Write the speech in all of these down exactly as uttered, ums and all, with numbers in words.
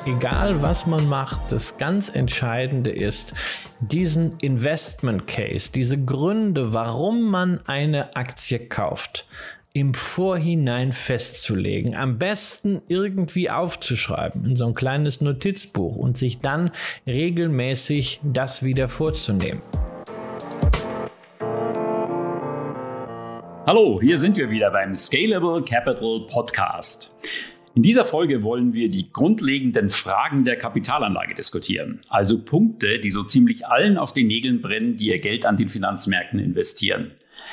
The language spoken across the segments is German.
egal was man macht, das ganz Entscheidende ist, diesen Investment Case, diese Gründe, warum man eine Aktie kauft, im Vorhinein festzulegen, am besten irgendwie aufzuschreiben in so ein kleines Notizbuch und sich dann regelmäßig das wieder vorzunehmen. Hallo, hier sind wir wieder beim Scalable Capital Podcast. In dieser Folge wollen wir die grundlegenden Fragen der Kapitalanlage diskutieren, also Punkte, die so ziemlich allen auf den Nägeln brennen, die ihr Geld an den Finanzmärkten investieren.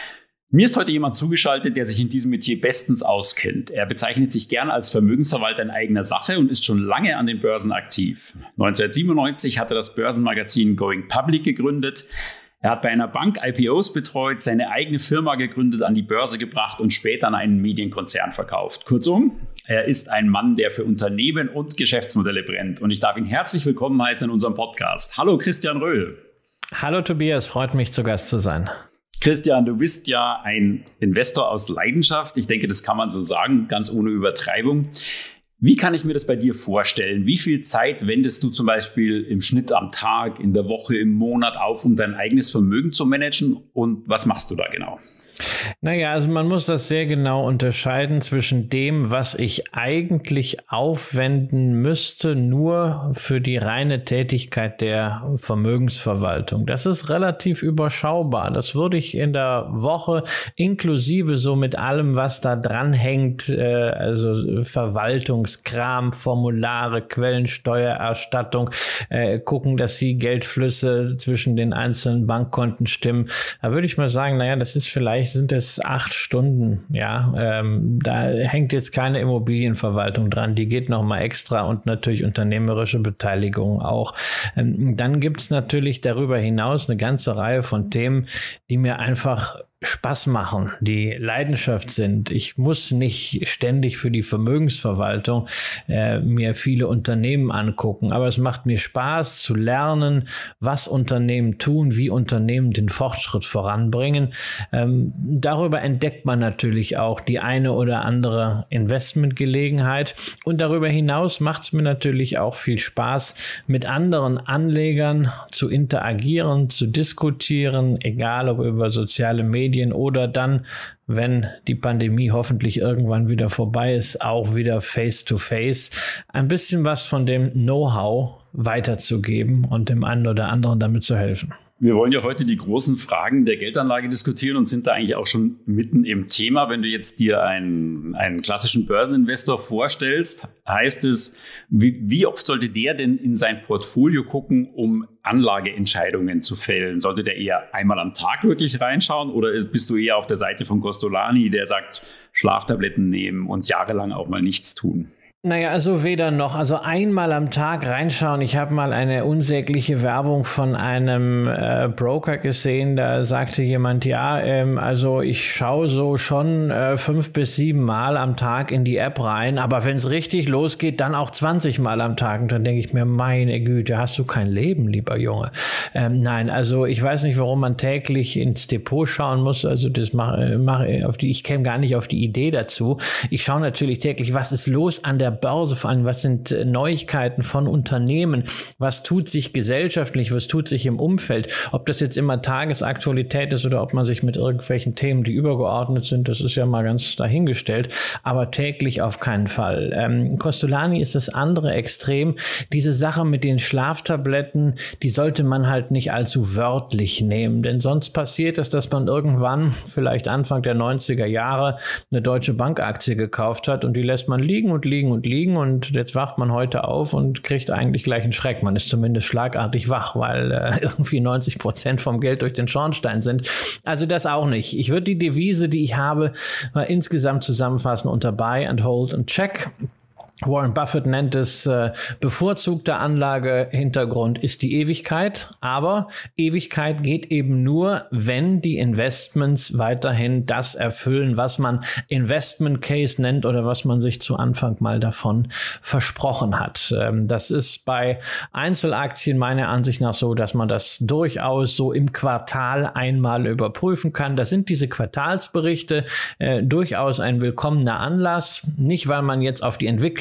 Mir ist heute jemand zugeschaltet, der sich in diesem Metier bestens auskennt. Er bezeichnet sich gern als Vermögensverwalter in eigener Sache und ist schon lange an den Börsen aktiv. neunzehnhundertsiebenundneunzig hat er das Börsenmagazin Going Public gegründet. Er hat bei einer Bank I P Os betreut, seine eigene Firma gegründet, an die Börse gebracht und später an einen Medienkonzern verkauft. Kurzum, er ist ein Mann, der für Unternehmen und Geschäftsmodelle brennt. Und ich darf ihn herzlich willkommen heißen in unserem Podcast. Hallo Christian Röhl. Hallo Tobias, freut mich, zu Gast zu sein. Christian, du bist ja ein Investor aus Leidenschaft. Ich denke, das kann man so sagen, ganz ohne Übertreibung. Wie kann ich mir das bei dir vorstellen? Wie viel Zeit wendest du zum Beispiel im Schnitt am Tag, in der Woche, im Monat auf, um dein eigenes Vermögen zu managen? Und was machst du da genau? Naja, also man muss das sehr genau unterscheiden zwischen dem, was ich eigentlich aufwenden müsste, nur für die reine Tätigkeit der Vermögensverwaltung. Das ist relativ überschaubar. Das würde ich in der Woche inklusive so mit allem, was da dran hängt, äh, also Verwaltungskram, Formulare, Quellensteuererstattung, äh, gucken, dass die Geldflüsse zwischen den einzelnen Bankkonten stimmen. Da würde ich mal sagen, naja, das ist vielleicht sind es acht Stunden, ja, ähm, da hängt jetzt keine Immobilienverwaltung dran, die geht nochmal extra und natürlich unternehmerische Beteiligung auch. Ähm, dann gibt es natürlich darüber hinaus eine ganze Reihe von Themen, die mir einfach Spaß machen, die Leidenschaft sind. Ich muss nicht ständig für die Vermögensverwaltung äh, mir viele Unternehmen angucken, aber es macht mir Spaß zu lernen, was Unternehmen tun, wie Unternehmen den Fortschritt voranbringen. Ähm, darüber entdeckt man natürlich auch die eine oder andere Investmentgelegenheit und darüber hinaus macht es mir natürlich auch viel Spaß, mit anderen Anlegern zu interagieren, zu diskutieren, egal ob über soziale Medien oder dann, wenn die Pandemie hoffentlich irgendwann wieder vorbei ist, auch wieder face-to-face, ein bisschen was von dem Know-how weiterzugeben und dem einen oder anderen damit zu helfen. Wir wollen ja heute die großen Fragen der Geldanlage diskutieren und sind da eigentlich auch schon mitten im Thema. Wenn du jetzt dir einen, einen klassischen Börseninvestor vorstellst, heißt es, wie, wie oft sollte der denn in sein Portfolio gucken, um Anlageentscheidungen zu fällen? Sollte der eher einmal am Tag wirklich reinschauen oder bist du eher auf der Seite von Kostolany, der sagt, Schlaftabletten nehmen und jahrelang auch mal nichts tun? Naja, also weder noch. Also einmal am Tag reinschauen. Ich habe mal eine unsägliche Werbung von einem äh, Broker gesehen. Da sagte jemand, ja, ähm, also ich schaue so schon äh, fünf bis sieben Mal am Tag in die App rein. Aber wenn es richtig losgeht, dann auch zwanzig Mal am Tag. Und dann denke ich mir, meine Güte, hast du kein Leben, lieber Junge. Ähm, nein, also ich weiß nicht, warum man täglich ins Depot schauen muss. Also das mache mach, auf die. Ich käme gar nicht auf die Idee dazu. Ich schaue natürlich täglich, was ist los an der Börse, vor allem, was sind Neuigkeiten von Unternehmen, was tut sich gesellschaftlich, was tut sich im Umfeld, ob das jetzt immer Tagesaktualität ist oder ob man sich mit irgendwelchen Themen, die übergeordnet sind, das ist ja mal ganz dahingestellt, aber täglich auf keinen Fall. Ähm, Kostolany ist das andere Extrem. Diese Sache mit den Schlaftabletten, die sollte man halt nicht allzu wörtlich nehmen, denn sonst passiert es, dass man irgendwann, vielleicht Anfang der neunziger Jahre, eine Deutsche Bankaktie gekauft hat und die lässt man liegen und liegen und liegen und jetzt wacht man heute auf und kriegt eigentlich gleich einen Schreck. Man ist zumindest schlagartig wach, weil äh, irgendwie neunzig Prozent vom Geld durch den Schornstein sind. Also das auch nicht. Ich würde die Devise, die ich habe, mal insgesamt zusammenfassen unter Buy and Hold and Check. Warren Buffett nennt es äh, bevorzugter Anlagehintergrund ist die Ewigkeit, aber Ewigkeit geht eben nur, wenn die Investments weiterhin das erfüllen, was man Investment Case nennt oder was man sich zu Anfang mal davon versprochen hat. Ähm, das ist bei Einzelaktien meiner Ansicht nach so, dass man das durchaus so im Quartal einmal überprüfen kann. Da sind diese Quartalsberichte äh, durchaus ein willkommener Anlass, nicht weil man jetzt auf die Entwicklung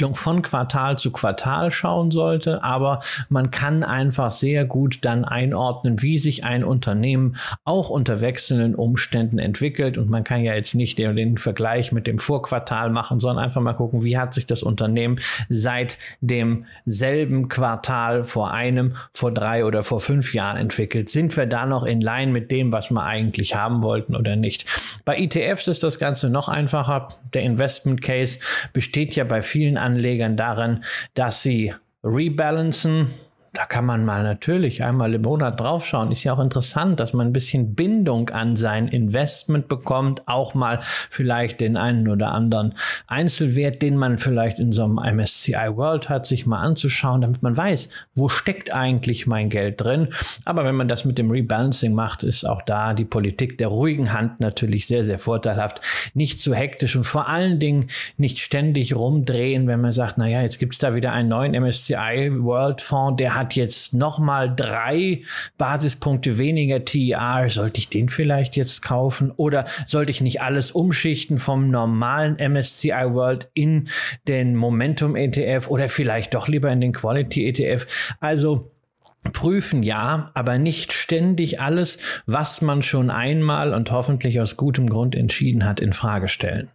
Entwicklung von Quartal zu Quartal schauen sollte, aber man kann einfach sehr gut dann einordnen, wie sich ein Unternehmen auch unter wechselnden Umständen entwickelt, und man kann ja jetzt nicht den, den Vergleich mit dem Vorquartal machen, sondern einfach mal gucken, wie hat sich das Unternehmen seit demselben Quartal vor einem, vor drei oder vor fünf Jahren entwickelt. Sind wir da noch in Line mit dem, was wir eigentlich haben wollten oder nicht? Bei E T Fs ist das Ganze noch einfacher. Der Investment Case besteht ja bei vielen Anlegern darin, dass sie rebalancen. Da kann man mal natürlich einmal im Monat draufschauen. Ist ja auch interessant, dass man ein bisschen Bindung an sein Investment bekommt. Auch mal vielleicht den einen oder anderen Einzelwert, den man vielleicht in so einem M S C I World hat, sich mal anzuschauen, damit man weiß, wo steckt eigentlich mein Geld drin. Aber wenn man das mit dem Rebalancing macht, ist auch da die Politik der ruhigen Hand natürlich sehr, sehr vorteilhaft. Nicht zu hektisch und vor allen Dingen nicht ständig rumdrehen, wenn man sagt, naja, jetzt gibt es da wieder einen neuen M S C I World Fonds, der hat jetzt nochmal drei Basispunkte weniger T E R. Sollte ich den vielleicht jetzt kaufen? Oder sollte ich nicht alles umschichten vom normalen M S C I World in den Momentum E T F oder vielleicht doch lieber in den Quality E T F? Also prüfen ja, aber nicht ständig alles, was man schon einmal und hoffentlich aus gutem Grund entschieden hat, in Frage stellen.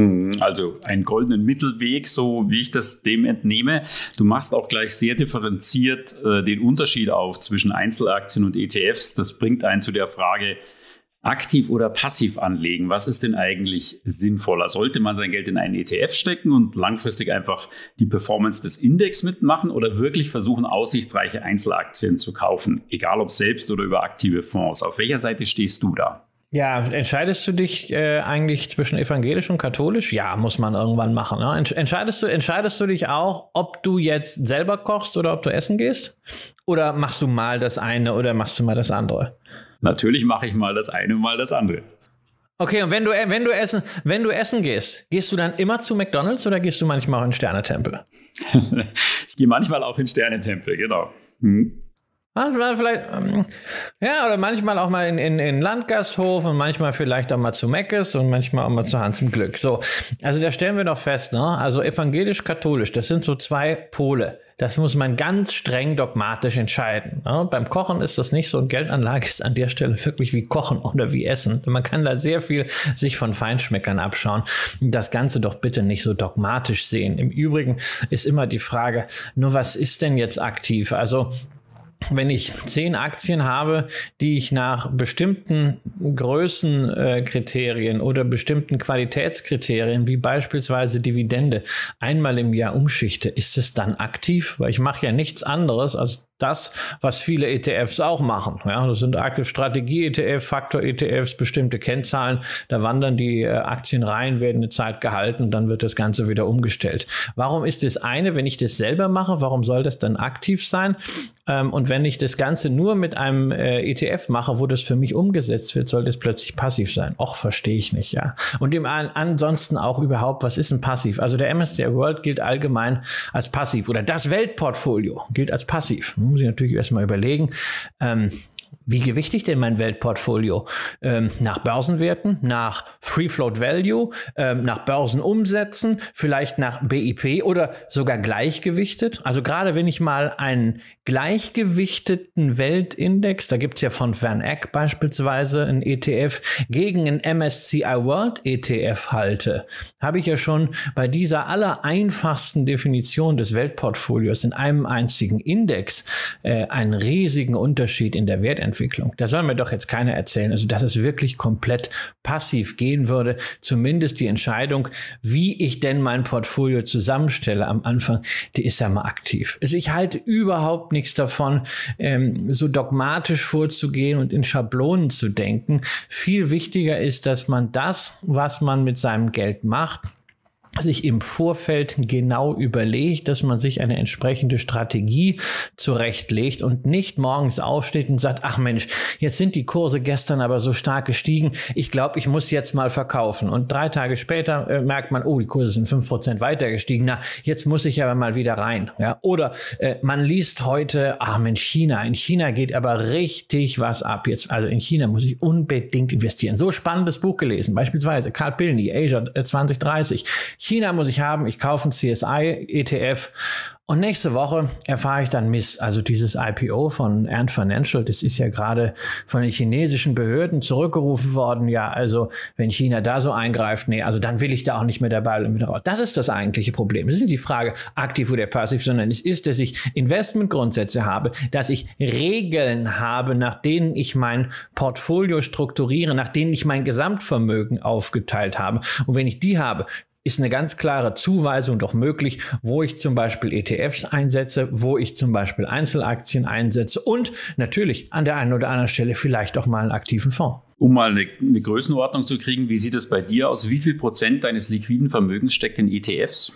Also einen goldenen Mittelweg, so wie ich das dem entnehme. Du machst auch gleich sehr differenziert äh, den Unterschied auf zwischen Einzelaktien und E T Fs. Das bringt einen zu der Frage, aktiv oder passiv anlegen. Was ist denn eigentlich sinnvoller? Sollte man sein Geld in einen E T F stecken und langfristig einfach die Performance des Index mitmachen oder wirklich versuchen, aussichtsreiche Einzelaktien zu kaufen? Egal ob selbst oder über aktive Fonds. Auf welcher Seite stehst du da? Ja, entscheidest du dich äh, eigentlich zwischen evangelisch und katholisch? Ja, muss man irgendwann machen. Ne? Entscheidest du, entscheidest du dich auch, ob du jetzt selber kochst oder ob du essen gehst? Oder machst du mal das eine oder machst du mal das andere? Natürlich mache ich mal das eine und mal das andere. Okay, und wenn du, wenn du essen, wenn du essen gehst, gehst du dann immer zu McDonald's oder gehst du manchmal auch in Sternetempel? Ich gehe manchmal auch in Sternetempel, genau. Hm. Vielleicht, ja, oder manchmal auch mal in, in, in Landgasthof und manchmal vielleicht auch mal zu Meckes und manchmal auch mal zu Hans im Glück. So, also da stellen wir doch fest, ne? Also evangelisch-katholisch, das sind so zwei Pole. Das muss man ganz streng dogmatisch entscheiden. Ne? Beim Kochen ist das nicht so, und Geldanlage ist an der Stelle wirklich wie Kochen oder wie Essen. Man kann da sehr viel sich von Feinschmeckern abschauen. Das Ganze doch bitte nicht so dogmatisch sehen. Im Übrigen ist immer die Frage, nur was ist denn jetzt aktiv? Also wenn ich zehn Aktien habe, die ich nach bestimmten Größenkriterien äh, oder bestimmten Qualitätskriterien, wie beispielsweise Dividende, einmal im Jahr umschichte, ist es dann aktiv? Weil ich mache ja nichts anderes als das, was viele E T Fs auch machen. Ja, das sind Strategie-E T F, Faktor-E T Fs, bestimmte Kennzahlen. Da wandern die äh, Aktien rein, werden eine Zeit gehalten und dann wird das Ganze wieder umgestellt. Warum ist das eine, wenn ich das selber mache, warum soll das dann aktiv sein? Ähm, und wenn ich das Ganze nur mit einem äh, E T F mache, wo das für mich umgesetzt wird, soll das plötzlich passiv sein. Och, verstehe ich nicht, ja. Und im an, ansonsten auch überhaupt, was ist ein Passiv? Also der M S C I World gilt allgemein als passiv oder das Weltportfolio gilt als passiv. Muss ich natürlich erstmal überlegen, ähm, wie gewichte ich denn mein Weltportfolio? Ähm, nach Börsenwerten, nach Free Float Value, ähm, nach Börsenumsätzen, vielleicht nach B I P oder sogar gleichgewichtet? Also gerade wenn ich mal einen gleichgewichteten Weltindex, da gibt es ja von Van Eck beispielsweise einen E T F, gegen einen M S C I World E T F halte, habe ich ja schon bei dieser allereinfachsten Definition des Weltportfolios in einem einzigen Index äh, einen riesigen Unterschied in der Wertentwicklung. Da soll mir doch jetzt keiner erzählen, also dass es wirklich komplett passiv gehen würde. Zumindest die Entscheidung, wie ich denn mein Portfolio zusammenstelle am Anfang, die ist ja mal aktiv. Also ich halte überhaupt nichts davon, ähm, so dogmatisch vorzugehen und in Schablonen zu denken. Viel wichtiger ist, dass man das, was man mit seinem Geld macht, sich im Vorfeld genau überlegt, dass man sich eine entsprechende Strategie zurechtlegt und nicht morgens aufsteht und sagt, ach Mensch, jetzt sind die Kurse gestern aber so stark gestiegen, ich glaube, ich muss jetzt mal verkaufen. Und drei Tage später äh, merkt man, oh, die Kurse sind fünf Prozent weiter gestiegen, na, jetzt muss ich aber mal wieder rein. Ja? Oder äh, man liest heute, ach Mensch, China, in China geht aber richtig was ab jetzt. Also in China muss ich unbedingt investieren. So spannendes Buch gelesen, beispielsweise Carl Pilny, Asia zwanzig dreißig. China muss ich haben, ich kaufe einen C S I-E T F. Und nächste Woche erfahre ich dann Mist. Also dieses I P O von Ant Financial, das ist ja gerade von den chinesischen Behörden zurückgerufen worden. Ja, also wenn China da so eingreift, nee, also dann will ich da auch nicht mehr dabei und wieder raus. Das ist das eigentliche Problem. Es ist nicht die Frage aktiv oder passiv, sondern es ist, dass ich Investmentgrundsätze habe, dass ich Regeln habe, nach denen ich mein Portfolio strukturiere, nach denen ich mein Gesamtvermögen aufgeteilt habe. Und wenn ich die habe, ist eine ganz klare Zuweisung doch möglich, wo ich zum Beispiel E T Fs einsetze, wo ich zum Beispiel Einzelaktien einsetze und natürlich an der einen oder anderen Stelle vielleicht auch mal einen aktiven Fonds. Um mal eine, eine Größenordnung zu kriegen, wie sieht es bei dir aus? Wie viel Prozent deines liquiden Vermögens steckt in E T Fs?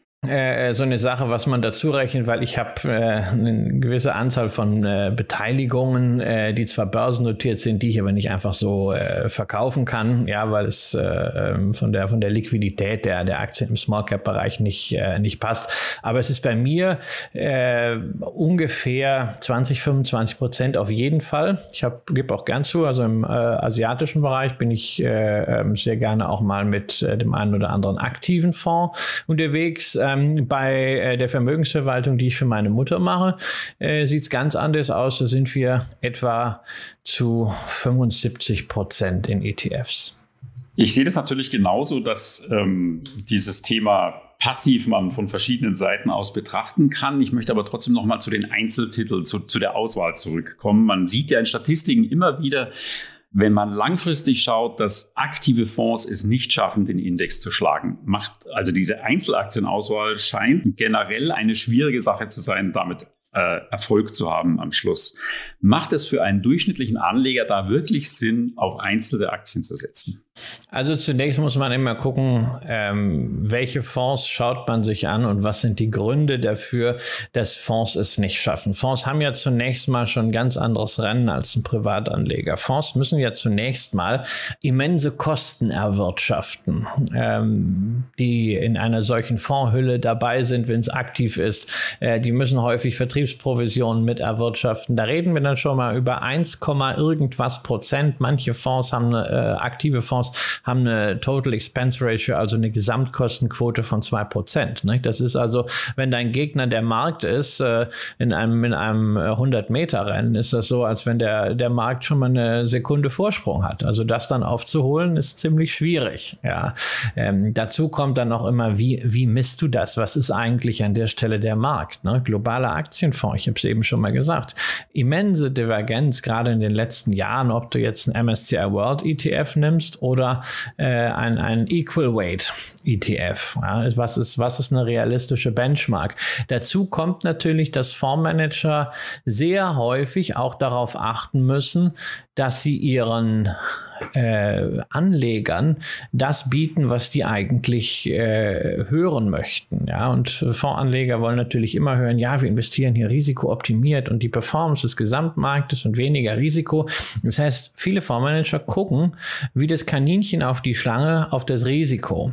Äh, so eine Sache, was man dazu rechnet, weil ich habe äh, eine gewisse Anzahl von äh, Beteiligungen, äh, die zwar börsennotiert sind, die ich aber nicht einfach so äh, verkaufen kann, ja, weil es äh, von der von der Liquidität der der Aktien im Small Cap Bereich nicht äh, nicht passt. Aber es ist bei mir äh, ungefähr zwanzig, fünfundzwanzig Prozent auf jeden Fall. Ich habe gebe auch gern zu, also im äh, asiatischen Bereich bin ich äh, sehr gerne auch mal mit äh, dem einen oder anderen aktiven Fonds unterwegs. Ähm, Bei äh, der Vermögensverwaltung, die ich für meine Mutter mache, äh, sieht es ganz anders aus. Da sind wir etwa zu fünfundsiebzig Prozent in E T Fs. Ich sehe das natürlich genauso, dass ähm, dieses Thema passiv man von verschiedenen Seiten aus betrachten kann. Ich möchte aber trotzdem noch mal zu den Einzeltiteln, zu, zu der Auswahl zurückkommen. Man sieht ja in Statistiken immer wieder, wenn man langfristig schaut, dass aktive Fonds es nicht schaffen, den Index zu schlagen, macht also diese Einzelaktienauswahl scheint generell eine schwierige Sache zu sein, damit äh, Erfolg zu haben am Schluss. Macht es für einen durchschnittlichen Anleger da wirklich Sinn, auf einzelne Aktien zu setzen? Also zunächst muss man immer gucken, ähm, welche Fonds schaut man sich an und was sind die Gründe dafür, dass Fonds es nicht schaffen. Fonds haben ja zunächst mal schon ein ganz anderes Rennen als ein Privatanleger. Fonds müssen ja zunächst mal immense Kosten erwirtschaften, ähm, die in einer solchen Fondshülle dabei sind, wenn es aktiv ist. Äh, die müssen häufig Vertriebsprovisionen mit erwirtschaften. Da reden wir dann schon mal über eins, irgendwas Prozent. Manche Fonds haben eine, äh, aktive Fonds haben eine Total Expense Ratio, also eine Gesamtkostenquote von zwei Prozent. Das ist also, wenn dein Gegner der Markt ist, in einem, in einem hundert Meter Rennen, ist das so, als wenn der, der Markt schon mal eine Sekunde Vorsprung hat. Also das dann aufzuholen, ist ziemlich schwierig. Ja. Ähm, dazu kommt dann auch immer, wie, wie misst du das? Was ist eigentlich an der Stelle der Markt? Ne? Globaler Aktienfonds, ich habe es eben schon mal gesagt, immense Divergenz, gerade in den letzten Jahren, ob du jetzt einen M S C I World E T F nimmst oder oder äh, ein, ein Equal Weight E T F. Ja, was ist, was ist eine realistische Benchmark? Dazu kommt natürlich, dass Fondsmanager sehr häufig auch darauf achten müssen, dass sie ihren äh, Anlegern das bieten, was die eigentlich äh, hören möchten. Ja, und Fondsanleger wollen natürlich immer hören, ja, wir investieren hier risikooptimiert und die Performance des Gesamtmarktes und weniger Risiko. Das heißt, viele Fondsmanager gucken, wie das Kaninchen auf die Schlange, auf das Risiko.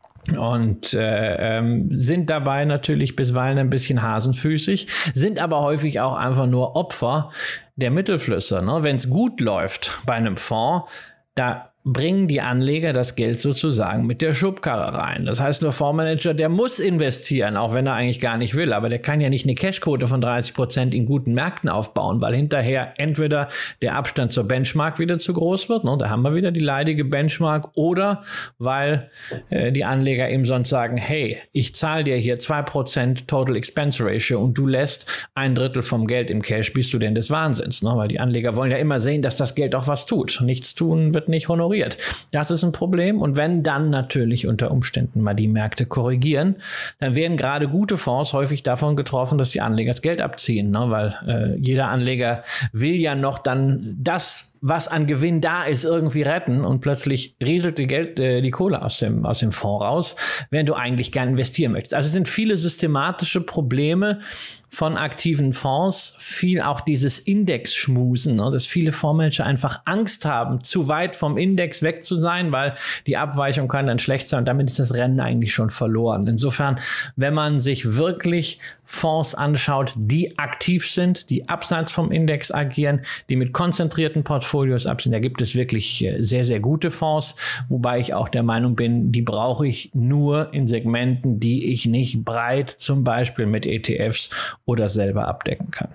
Und äh, ähm, sind dabei natürlich bisweilen ein bisschen hasenfüßig, sind aber häufig auch einfach nur Opfer der Mittelflüsse. Ne? Wenn es gut läuft bei einem Fonds, da bringen die Anleger das Geld sozusagen mit der Schubkarre rein. Das heißt, der Fondsmanager, der muss investieren, auch wenn er eigentlich gar nicht will. Aber der kann ja nicht eine Cashquote von dreißig Prozent in guten Märkten aufbauen, weil hinterher entweder der Abstand zur Benchmark wieder zu groß wird, ne, da haben wir wieder die leidige Benchmark, oder weil äh, die Anleger eben sonst sagen, hey, ich zahle dir hier zwei Prozent Total Expense Ratio und du lässt ein Drittel vom Geld im Cash, bist du denn des Wahnsinns? Ne? Weil die Anleger wollen ja immer sehen, dass das Geld auch was tut. Nichts tun wird nicht honoriert. Das ist ein Problem. Und wenn dann natürlich unter Umständen mal die Märkte korrigieren, dann werden gerade gute Fonds häufig davon getroffen, dass die Anleger das Geld abziehen, ne? Weil äh, jeder Anleger will ja noch dann das, was an Gewinn da ist, irgendwie retten, und plötzlich rieselt die Geld, äh, die Kohle aus dem, aus dem Fonds raus, während du eigentlich gern investieren möchtest. Also es sind viele systematische Probleme von aktiven Fonds, viel auch dieses Index-Schmusen, ne, dass viele Fondsmanager einfach Angst haben, zu weit vom Index weg zu sein, weil die Abweichung kann dann schlecht sein und damit ist das Rennen eigentlich schon verloren. Insofern, wenn man sich wirklich Fonds anschaut, die aktiv sind, die abseits vom Index agieren, die mit konzentrierten Portfolien Portfolios absehen. Da gibt es wirklich sehr, sehr gute Fonds, wobei ich auch der Meinung bin, die brauche ich nur in Segmenten, die ich nicht breit zum Beispiel mit E T Fs oder selber abdecken kann.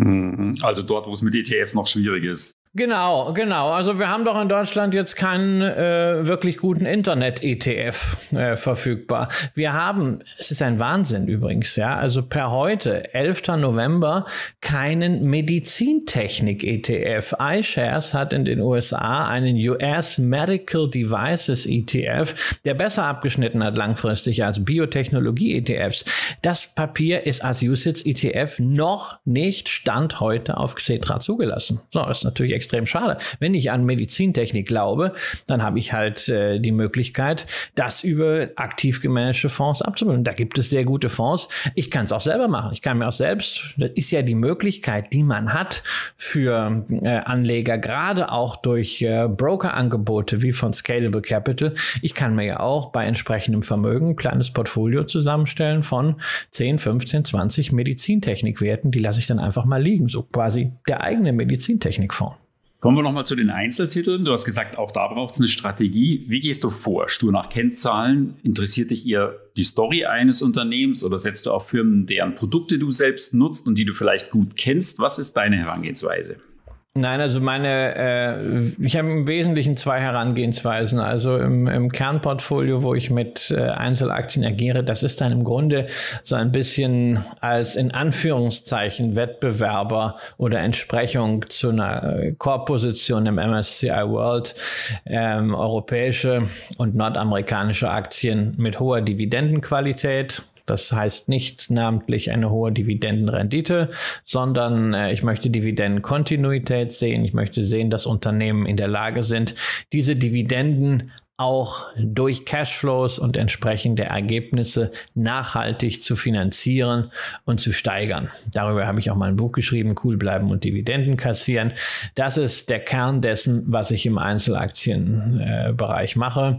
Also dort, wo es mit E T Fs noch schwierig ist. Genau, genau. Also wir haben doch in Deutschland jetzt keinen äh, wirklich guten Internet-E T F äh, verfügbar. Wir haben, es ist ein Wahnsinn übrigens, ja, also per heute, elfter November, keinen Medizintechnik-E T F. iShares hat in den U S A einen U S Medical Devices E T F, der besser abgeschnitten hat langfristig als Biotechnologie-E T Fs. Das Papier ist als U C I T S E T F noch nicht Stand heute auf Xetra zugelassen. So, das ist natürlich extrem extrem schade. Wenn ich an Medizintechnik glaube, dann habe ich halt äh, die Möglichkeit, das über aktiv gemanagte Fonds abzubilden. Da gibt es sehr gute Fonds. Ich kann es auch selber machen. Ich kann mir auch selbst, das ist ja die Möglichkeit, die man hat für äh, Anleger, gerade auch durch äh, Brokerangebote wie von Scalable Capital. Ich kann mir ja auch bei entsprechendem Vermögen ein kleines Portfolio zusammenstellen von zehn, fünfzehn, zwanzig Medizintechnikwerten. Die lasse ich dann einfach mal liegen. So quasi der eigene Medizintechnikfonds. Kommen wir nochmal zu den Einzeltiteln. Du hast gesagt, auch da braucht es eine Strategie. Wie gehst du vor? Stur nach Kennzahlen? Interessiert dich eher die Story eines Unternehmens oder setzt du auf Firmen, deren Produkte du selbst nutzt und die du vielleicht gut kennst? Was ist deine Herangehensweise? Nein, also meine, äh, ich habe im Wesentlichen zwei Herangehensweisen. Also im, im Kernportfolio, wo ich mit äh, Einzelaktien agiere, das ist dann im Grunde so ein bisschen als in Anführungszeichen Wettbewerber oder Entsprechung zu einer äh, Core-Position im M S C I World, ähm, europäische und nordamerikanische Aktien mit hoher Dividendenqualität. Das heißt nicht namentlich eine hohe Dividendenrendite, sondern äh, ich möchte Dividendenkontinuität sehen. Ich möchte sehen, dass Unternehmen in der Lage sind, diese Dividenden auch durch Cashflows und entsprechende Ergebnisse nachhaltig zu finanzieren und zu steigern. Darüber habe ich auch mal ein Buch geschrieben, Cool bleiben und Dividenden kassieren. Das ist der Kern dessen, was ich im Einzelaktienbereich äh, mache.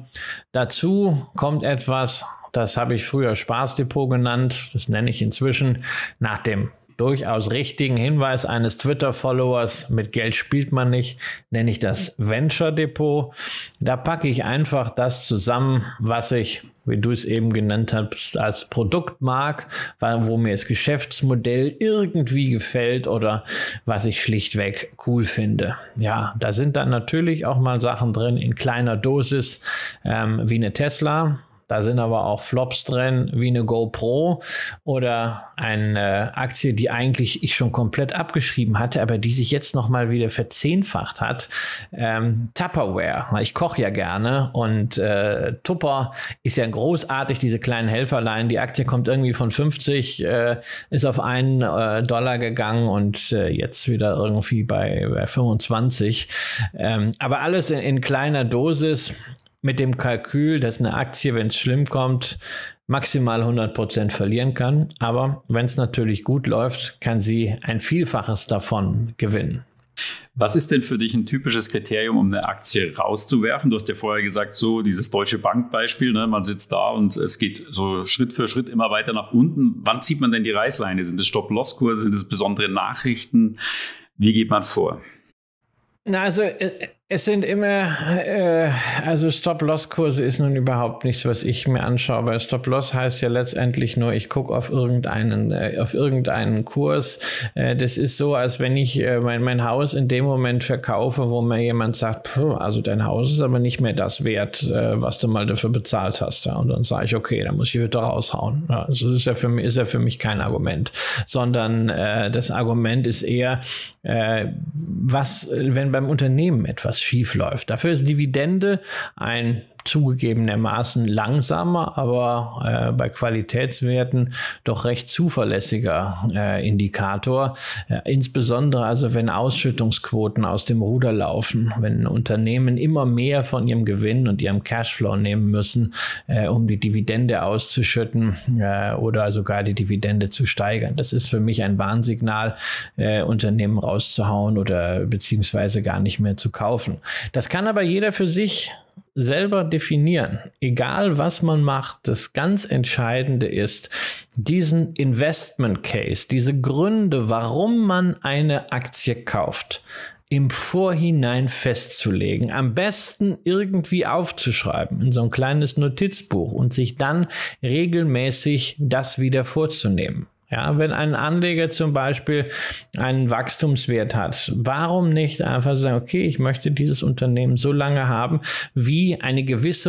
Dazu kommt etwas, das habe ich früher Spaßdepot genannt, das nenne ich inzwischen nach dem durchaus richtigen Hinweis eines Twitter-Followers, mit Geld spielt man nicht, nenne ich das Venture Depot. Da packe ich einfach das zusammen, was ich, wie du es eben genannt hast, als Produkt mag, wo mir das Geschäftsmodell irgendwie gefällt oder was ich schlichtweg cool finde. Ja, da sind dann natürlich auch mal Sachen drin in kleiner Dosis, ähm, wie eine Tesla. Da sind aber auch Flops drin, wie eine GoPro oder eine Aktie, die eigentlich ich schon komplett abgeschrieben hatte, aber die sich jetzt nochmal wieder verzehnfacht hat. Ähm, Tupperware. Ich koche ja gerne und äh, Tupper ist ja großartig, diese kleinen Helferlein. Die Aktie kommt irgendwie von fünfzig, äh, ist auf einen äh, Dollar gegangen und äh, jetzt wieder irgendwie bei, bei fünfundzwanzig. Ähm, aber alles in, in kleiner Dosis. Mit dem Kalkül, dass eine Aktie, wenn es schlimm kommt, maximal hundert Prozent verlieren kann. Aber wenn es natürlich gut läuft, kann sie ein Vielfaches davon gewinnen. Was ist denn für dich ein typisches Kriterium, um eine Aktie rauszuwerfen? Du hast ja vorher gesagt, so dieses Deutsche Bank-Beispiel, ne? Man sitzt da und es geht so Schritt für Schritt immer weiter nach unten. Wann zieht man denn die Reißleine? Sind es Stop-Loss-Kurse? Sind es besondere Nachrichten? Wie geht man vor? Na, also es sind immer, äh, also Stop-Loss-Kurse ist nun überhaupt nichts, was ich mir anschaue, weil Stop-Loss heißt ja letztendlich nur, ich gucke auf irgendeinen, äh, auf irgendeinen Kurs. Äh, das ist so, als wenn ich äh, mein, mein Haus in dem Moment verkaufe, wo mir jemand sagt, also dein Haus ist aber nicht mehr das wert, äh, was du mal dafür bezahlt hast. Ja? Und dann sage ich, okay, dann muss ich die Hütte raushauen. Ja, also das ist ja für mich, ist ja für mich kein Argument, sondern äh, das Argument ist eher, äh, was, wenn beim Unternehmen etwas schief läuft. Dafür ist Dividende ein zugegebenermaßen langsamer, aber äh, bei Qualitätswerten doch recht zuverlässiger äh, Indikator. Äh, insbesondere also, wenn Ausschüttungsquoten aus dem Ruder laufen, wenn Unternehmen immer mehr von ihrem Gewinn und ihrem Cashflow nehmen müssen, äh, um die Dividende auszuschütten äh, oder sogar die Dividende zu steigern. Das ist für mich ein Warnsignal, äh, Unternehmen rauszuhauen oder beziehungsweise gar nicht mehr zu kaufen. Das kann aber jeder für sich selber definieren. Egal was man macht, das ganz Entscheidende ist, diesen Investment Case, diese Gründe, warum man eine Aktie kauft, im Vorhinein festzulegen. Am besten irgendwie aufzuschreiben in so ein kleines Notizbuch und sich dann regelmäßig das wieder vorzunehmen. Ja, wenn ein Anleger zum Beispiel einen Wachstumswert hat, warum nicht einfach sagen, okay, ich möchte dieses Unternehmen so lange haben, wie eine gewisse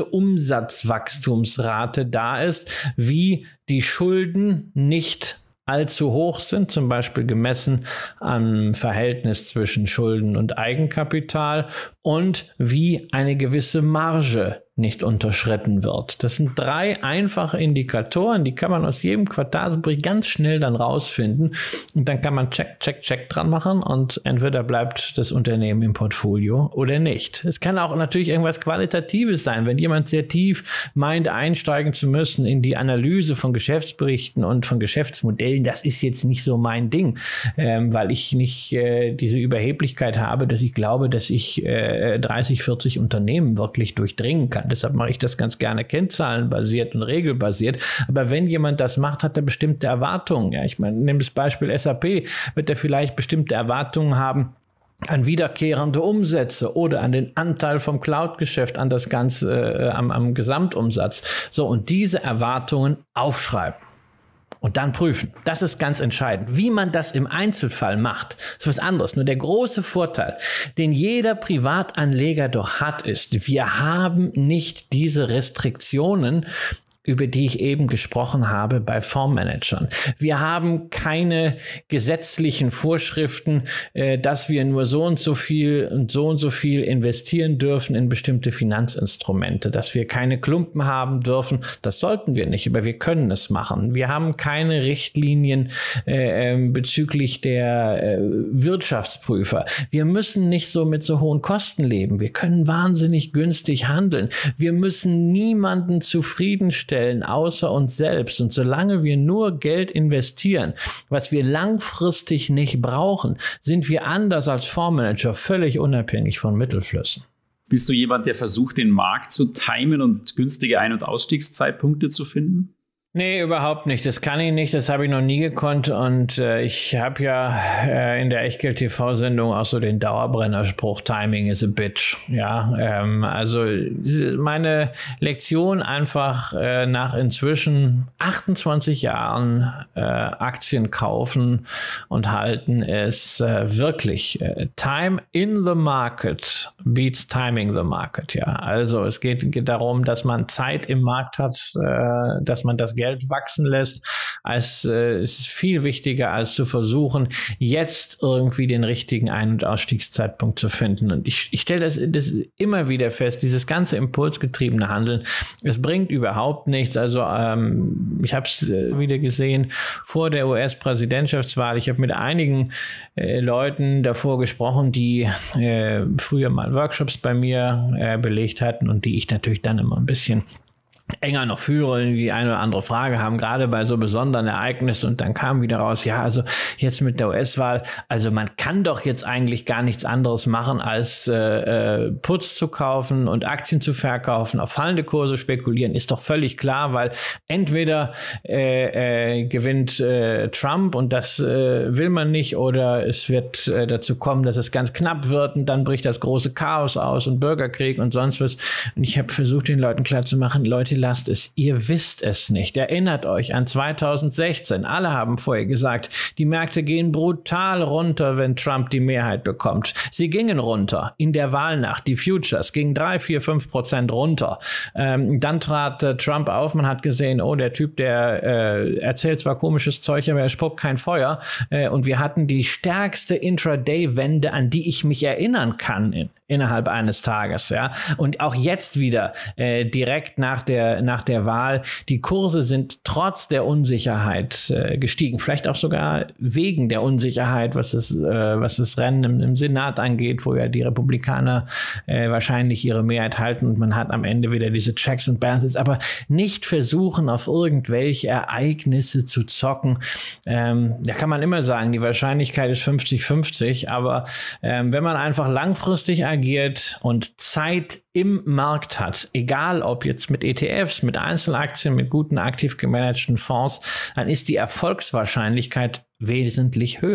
Umsatzwachstumsrate da ist, wie die Schulden nicht allzu hoch sind, zum Beispiel gemessen am Verhältnis zwischen Schulden und Eigenkapital und wie eine gewisse Marge nicht unterschritten wird. Das sind drei einfache Indikatoren, die kann man aus jedem Quartalsbericht ganz schnell dann rausfinden und dann kann man check, check, check dran machen und entweder bleibt das Unternehmen im Portfolio oder nicht. Es kann auch natürlich irgendwas Qualitatives sein, wenn jemand sehr tief meint, einsteigen zu müssen in die Analyse von Geschäftsberichten und von Geschäftsmodellen. Das ist jetzt nicht so mein Ding, ähm, weil ich nicht äh, diese Überheblichkeit habe, dass ich glaube, dass ich äh, dreißig, vierzig Unternehmen wirklich durchdringen kann. Deshalb mache ich das ganz gerne kennzahlenbasiert und regelbasiert. Aber wenn jemand das macht, hat er bestimmte Erwartungen. Ja, ich meine, nimm das Beispiel S A P, wird er vielleicht bestimmte Erwartungen haben an wiederkehrende Umsätze oder an den Anteil vom Cloud-Geschäft an das Ganze, äh, am, am Gesamtumsatz. So, und diese Erwartungen aufschreiben. Und dann prüfen. Das ist ganz entscheidend. Wie man das im Einzelfall macht, ist was anderes. Nur der große Vorteil, den jeder Privatanleger doch hat, ist, wir haben nicht diese Restriktionen, über die ich eben gesprochen habe bei Fondsmanagern. Wir haben keine gesetzlichen Vorschriften, äh, dass wir nur so und so viel und so und so viel investieren dürfen in bestimmte Finanzinstrumente, dass wir keine Klumpen haben dürfen. Das sollten wir nicht, aber wir können es machen. Wir haben keine Richtlinien äh, bezüglich der äh, Wirtschaftsprüfer. Wir müssen nicht so mit so hohen Kosten leben. Wir können wahnsinnig günstig handeln. Wir müssen niemanden zufriedenstellen, außer uns selbst. Und solange wir nur Geld investieren, was wir langfristig nicht brauchen, sind wir anders als Fondsmanager völlig unabhängig von Mittelflüssen. Bist du jemand, der versucht, den Markt zu timen und günstige Ein- und Ausstiegszeitpunkte zu finden? Nee, überhaupt nicht. Das kann ich nicht. Das habe ich noch nie gekonnt. Und äh, ich habe ja äh, in der Echtgeld-T V-Sendung auch so den Dauerbrennerspruch, Timing is a bitch. Ja, ähm, also meine Lektion einfach äh, nach inzwischen achtundzwanzig Jahren äh, Aktien kaufen und halten ist äh, wirklich äh, Time in the market beats timing the market. Ja, also es geht, geht darum, dass man Zeit im Markt hat, äh, dass man das Geld wachsen lässt, als äh, es ist viel wichtiger, als zu versuchen, jetzt irgendwie den richtigen Ein- und Ausstiegszeitpunkt zu finden. Und ich, ich stelle das, das immer wieder fest, dieses ganze impulsgetriebene Handeln, es bringt überhaupt nichts. Also ähm, ich habe es äh, wieder gesehen vor der U S-Präsidentschaftswahl. Ich habe mit einigen äh, Leuten davor gesprochen, die äh, früher mal Workshops bei mir äh, belegt hatten und die ich natürlich dann immer ein bisschen enger noch führe, die eine oder andere Frage haben, gerade bei so besonderen Ereignissen. Und dann kam wieder raus, ja, also jetzt mit der U S-Wahl, also man kann doch jetzt eigentlich gar nichts anderes machen, als äh, Puts zu kaufen und Aktien zu verkaufen, auf fallende Kurse spekulieren, ist doch völlig klar, weil entweder äh, äh, gewinnt äh, Trump und das äh, will man nicht, oder es wird äh, dazu kommen, dass es ganz knapp wird und dann bricht das große Chaos aus und Bürgerkrieg und sonst was. Und ich habe versucht, den Leuten klarzumachen, Leute, lasst es, ihr wisst es nicht. Erinnert euch an zweitausendsechzehn. Alle haben vorher gesagt, die Märkte gehen brutal runter, wenn Trump die Mehrheit bekommt. Sie gingen runter in der Wahlnacht. Die Futures gingen drei, vier, fünf Prozent runter. Ähm, dann trat äh, Trump auf. Man hat gesehen, oh, der Typ, der äh, erzählt zwar komisches Zeug, aber er spuckt kein Feuer. Äh, und wir hatten die stärkste Intraday-Wende, an die ich mich erinnern kann in, innerhalb eines Tages. Ja. Und auch jetzt wieder äh, direkt nach der nach der Wahl. Die Kurse sind trotz der Unsicherheit äh, gestiegen. Vielleicht auch sogar wegen der Unsicherheit, was das, äh, was das Rennen im, im Senat angeht, wo ja die Republikaner äh, wahrscheinlich ihre Mehrheit halten und man hat am Ende wieder diese Checks and Balances. Aber nicht versuchen, auf irgendwelche Ereignisse zu zocken. Ähm, da kann man immer sagen, die Wahrscheinlichkeit ist fünfzig fünfzig, aber ähm, wenn man einfach langfristig agiert und Zeit im Markt hat, egal ob jetzt mit E T Fs, mit Einzelaktien, mit guten aktiv gemanagten Fonds, dann ist die Erfolgswahrscheinlichkeit wesentlich höher.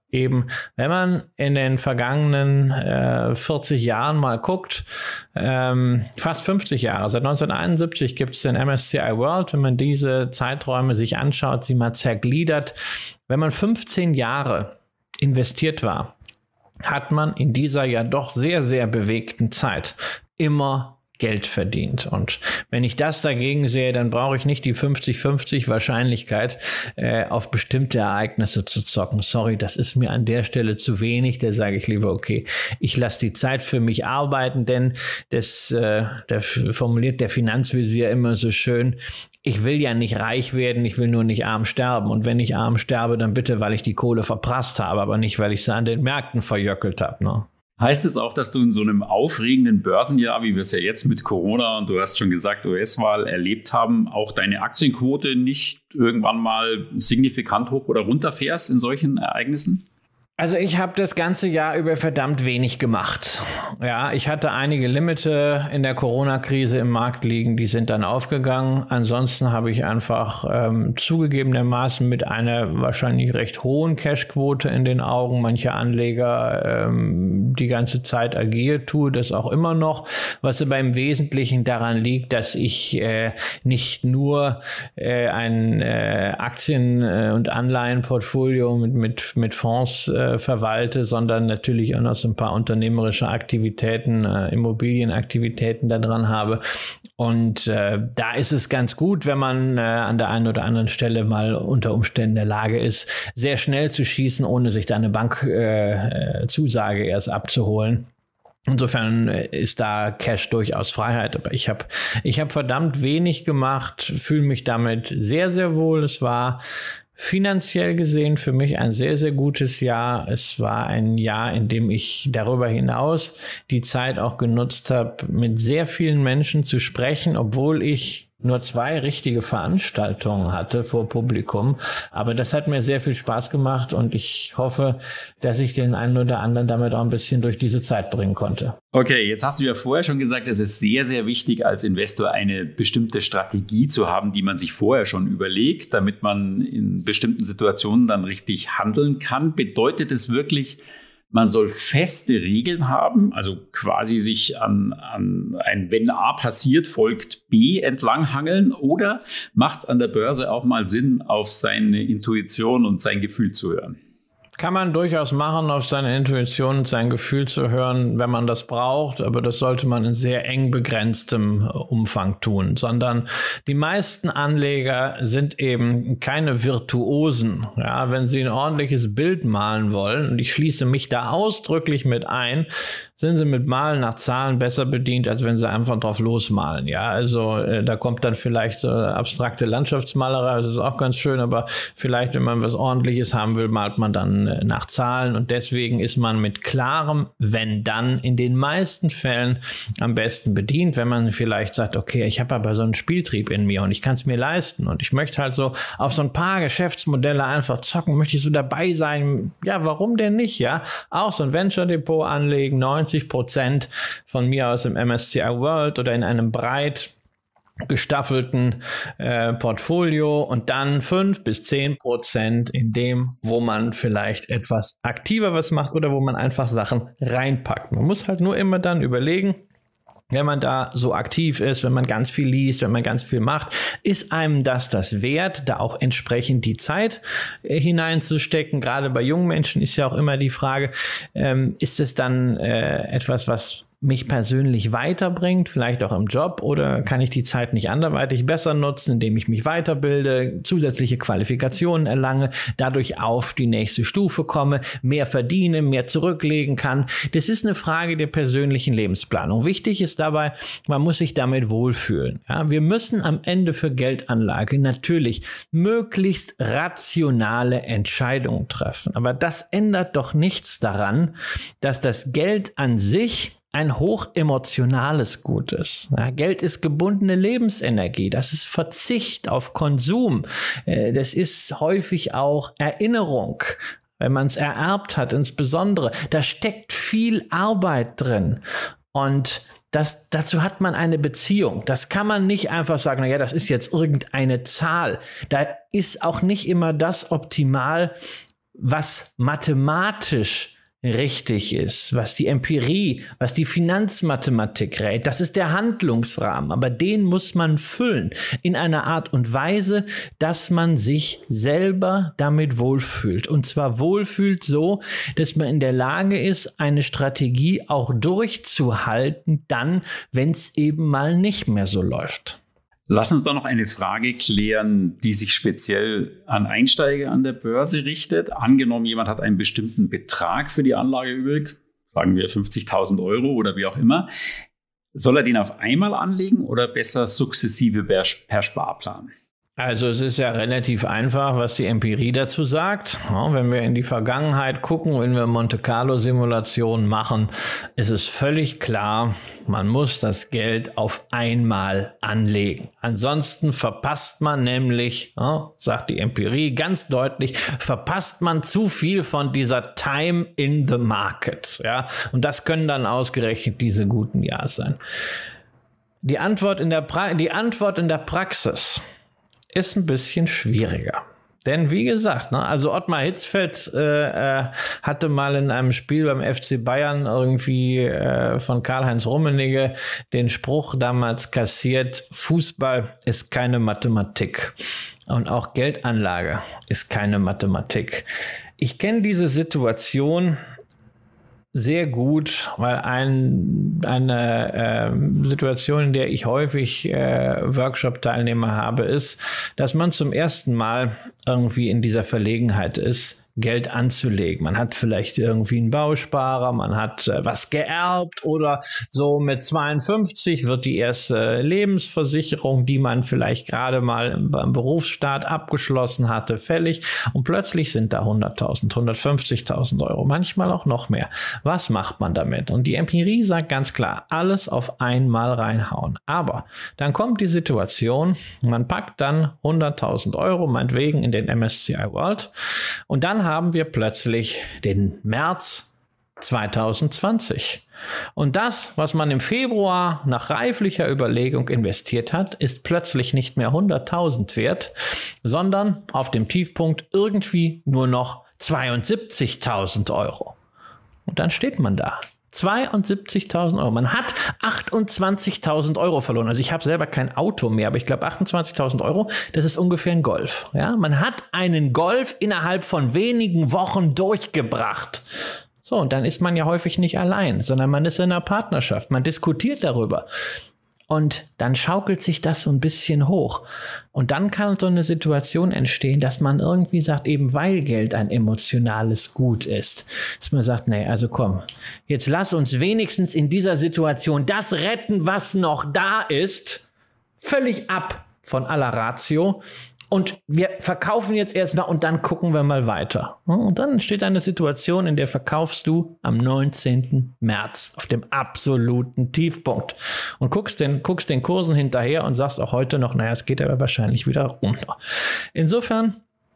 eben, wenn man in den vergangenen äh, vierzig Jahren mal guckt, ähm, fast fünfzig Jahre, seit neunzehnhunderteinundsiebzig gibt es den M S C I World, wenn man diese Zeiträume sich anschaut, sie mal zergliedert, wenn man fünfzehn Jahre investiert war, hat man in dieser ja doch sehr, sehr bewegten Zeit immer Geld verdient. Und wenn ich das dagegen sehe, dann brauche ich nicht die fünfzig fünfzig Wahrscheinlichkeit, äh, auf bestimmte Ereignisse zu zocken. Sorry, das ist mir an der Stelle zu wenig. Da sage ich lieber, okay, ich lasse die Zeit für mich arbeiten, denn das äh, der formuliert der Finanzvisier immer so schön, ich will ja nicht reich werden, ich will nur nicht arm sterben. Und wenn ich arm sterbe, dann bitte, weil ich die Kohle verprasst habe, aber nicht, weil ich sie an den Märkten verjöckelt habe. Ne? Heißt es auch, dass du in so einem aufregenden Börsenjahr, wie wir es ja jetzt mit Corona und du hast schon gesagt, U S-Wahl erlebt haben, auch deine Aktienquote nicht irgendwann mal signifikant hoch oder runter fährst in solchen Ereignissen? Also ich habe das ganze Jahr über verdammt wenig gemacht. Ja, ich hatte einige Limite in der Corona-Krise im Markt liegen, die sind dann aufgegangen. Ansonsten habe ich einfach ähm, zugegebenermaßen mit einer wahrscheinlich recht hohen Cashquote in den Augen mancher Anleger ähm, die ganze Zeit agiert, tue das auch immer noch, was aber im Wesentlichen daran liegt, dass ich äh, nicht nur äh, ein äh, Aktien- und Anleihenportfolio mit, mit, mit Fonds äh, verwalte, sondern natürlich auch noch so ein paar unternehmerische Aktivitäten, äh, Immobilienaktivitäten da dran habe. Und äh, da ist es ganz gut, wenn man äh, an der einen oder anderen Stelle mal unter Umständen in der Lage ist, sehr schnell zu schießen, ohne sich da eine Bankzusage äh, erst abzuholen. Insofern ist da Cash durchaus Freiheit, aber ich habe ich hab verdammt wenig gemacht, fühle mich damit sehr, sehr wohl. Es war finanziell gesehen für mich ein sehr, sehr gutes Jahr. Es war ein Jahr, in dem ich darüber hinaus die Zeit auch genutzt habe, mit sehr vielen Menschen zu sprechen, obwohl ich nur zwei richtige Veranstaltungen hatte vor Publikum. Aber das hat mir sehr viel Spaß gemacht und ich hoffe, dass ich den einen oder anderen damit auch ein bisschen durch diese Zeit bringen konnte. Okay, jetzt hast du ja vorher schon gesagt, es ist sehr, sehr wichtig, als Investor eine bestimmte Strategie zu haben, die man sich vorher schon überlegt, damit man in bestimmten Situationen dann richtig handeln kann. Bedeutet es wirklich, man soll feste Regeln haben, also quasi sich an, an ein wenn A passiert, folgt B entlanghangeln, oder macht es an der Börse auch mal Sinn, auf seine Intuition und sein Gefühl zu hören? Kann man durchaus machen, auf seine Intuition und sein Gefühl zu hören, wenn man das braucht, aber das sollte man in sehr eng begrenztem Umfang tun, sondern die meisten Anleger sind eben keine Virtuosen. Ja, wenn sie ein ordentliches Bild malen wollen, und ich schließe mich da ausdrücklich mit ein, sind sie mit Malen nach Zahlen besser bedient, als wenn sie einfach drauf losmalen. Ja, also äh, da kommt dann vielleicht so abstrakte Landschaftsmalerei, das ist auch ganz schön, aber vielleicht, wenn man was Ordentliches haben will, malt man dann äh, nach Zahlen, und deswegen ist man mit klarem Wenn dann in den meisten Fällen am besten bedient, wenn man vielleicht sagt, okay, ich habe aber so einen Spieltrieb in mir und ich kann es mir leisten und ich möchte halt so auf so ein paar Geschäftsmodelle einfach zocken, möchte ich so dabei sein. Ja, warum denn nicht? Ja, auch so ein Venture Depot anlegen, neunzig Prozent von mir aus im M S C I World oder in einem breit gestaffelten äh, Portfolio und dann fünf bis zehn Prozent in dem, wo man vielleicht etwas aktiver was macht oder wo man einfach Sachen reinpackt. Man muss halt nur immer dann überlegen, wenn man da so aktiv ist, wenn man ganz viel liest, wenn man ganz viel macht, ist einem das das wert, da auch entsprechend die Zeit äh, hineinzustecken. Gerade bei jungen Menschen ist ja auch immer die Frage, ähm, ist es dann äh, etwas, was mich persönlich weiterbringt, vielleicht auch im Job, oder kann ich die Zeit nicht anderweitig besser nutzen, indem ich mich weiterbilde, zusätzliche Qualifikationen erlange, dadurch auf die nächste Stufe komme, mehr verdiene, mehr zurücklegen kann. Das ist eine Frage der persönlichen Lebensplanung. Wichtig ist dabei, man muss sich damit wohlfühlen. Ja, wir müssen am Ende für Geldanlage natürlich möglichst rationale Entscheidungen treffen. Aber das ändert doch nichts daran, dass das Geld an sich ein hochemotionales Gut ist. Ja, Geld ist gebundene Lebensenergie. Das ist Verzicht auf Konsum. Äh, das ist häufig auch Erinnerung, wenn man es ererbt hat, insbesondere. Da steckt viel Arbeit drin. Und das, dazu hat man eine Beziehung. Das kann man nicht einfach sagen, naja, das ist jetzt irgendeine Zahl. Da ist auch nicht immer das optimal, was mathematisch richtig ist, was die Empirie, was die Finanzmathematik rät. Das ist der Handlungsrahmen, aber den muss man füllen in einer Art und Weise, dass man sich selber damit wohlfühlt. Und zwar wohlfühlt so, dass man in der Lage ist, eine Strategie auch durchzuhalten, dann, wenn es eben mal nicht mehr so läuft. Lass uns da noch eine Frage klären, die sich speziell an Einsteiger an der Börse richtet. Angenommen, jemand hat einen bestimmten Betrag für die Anlage übrig, sagen wir fünfzigtausend Euro oder wie auch immer. Soll er den auf einmal anlegen oder besser sukzessive per, per Sparplan? Also es ist ja relativ einfach, was die Empirie dazu sagt. Ja, wenn wir in die Vergangenheit gucken, wenn wir Monte-Carlo-Simulationen machen, ist es völlig klar, man muss das Geld auf einmal anlegen. Ansonsten verpasst man nämlich, ja, sagt die Empirie ganz deutlich, verpasst man zu viel von dieser Time in the Market. Ja? Und das können dann ausgerechnet diese guten Jahre sein. Die Antwort in der pra- die Antwort in der Praxis ist ein bisschen schwieriger. Denn wie gesagt, ne, also Ottmar Hitzfeld äh, äh, hatte mal in einem Spiel beim F C Bayern irgendwie äh, von Karl-Heinz Rummenigge den Spruch damals kassiert, Fußball ist keine Mathematik. Und auch Geldanlage ist keine Mathematik. Ich kenne diese Situation sehr gut, weil ein, eine äh, Situation, in der ich häufig äh, Workshop-Teilnehmer habe, ist, dass man zum ersten Mal irgendwie in dieser Verlegenheit ist, Geld anzulegen. Man hat vielleicht irgendwie einen Bausparer, man hat äh, was geerbt oder so mit zweiundfünfzig wird die erste Lebensversicherung, die man vielleicht gerade mal im, beim Berufsstaat abgeschlossen hatte, fällig und plötzlich sind da hunderttausend, hundertfünfzigtausend Euro, manchmal auch noch mehr. Was macht man damit? Und die Empirie sagt ganz klar, alles auf einmal reinhauen. Aber dann kommt die Situation, man packt dann hunderttausend Euro, meinetwegen in den M S C I World und dann haben wir plötzlich den März zweitausendzwanzig. Und das, was man im Februar nach reiflicher Überlegung investiert hat, ist plötzlich nicht mehr hunderttausend wert, sondern auf dem Tiefpunkt irgendwie nur noch zweiundsiebzigtausend Euro. Und dann steht man da. zweiundsiebzigtausend Euro. Man hat achtundzwanzigtausend Euro verloren. Also ich habe selber kein Auto mehr, aber ich glaube achtundzwanzigtausend Euro, das ist ungefähr ein Golf. Ja, man hat einen Golf innerhalb von wenigen Wochen durchgebracht. So, und dann ist man ja häufig nicht allein, sondern man ist in einer Partnerschaft. Man diskutiert darüber. Und dann schaukelt sich das so ein bisschen hoch. Und dann kann so eine Situation entstehen, dass man irgendwie sagt, eben weil Geld ein emotionales Gut ist, dass man sagt, nee, also komm, jetzt lass uns wenigstens in dieser Situation das retten, was noch da ist, völlig ab von aller Ratio. Und wir verkaufen jetzt erstmal und dann gucken wir mal weiter. Und dann entsteht eine Situation, in der verkaufst du am neunzehnten März auf dem absoluten Tiefpunkt und guckst den, guckst den Kursen hinterher und sagst auch heute noch, naja, es geht aber wahrscheinlich wieder runter. Insofern,